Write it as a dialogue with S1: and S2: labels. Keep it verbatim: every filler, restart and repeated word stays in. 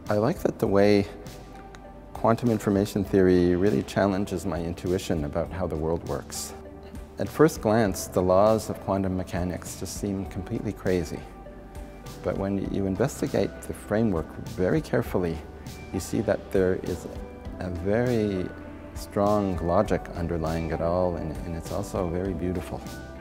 S1: I like that the way quantum information theory really challenges my intuition about how the world works. At first glance, the laws of quantum mechanics just seem completely crazy. But when you investigate the framework very carefully, you see that there is a very strong logic underlying it all, and, and it's also very beautiful.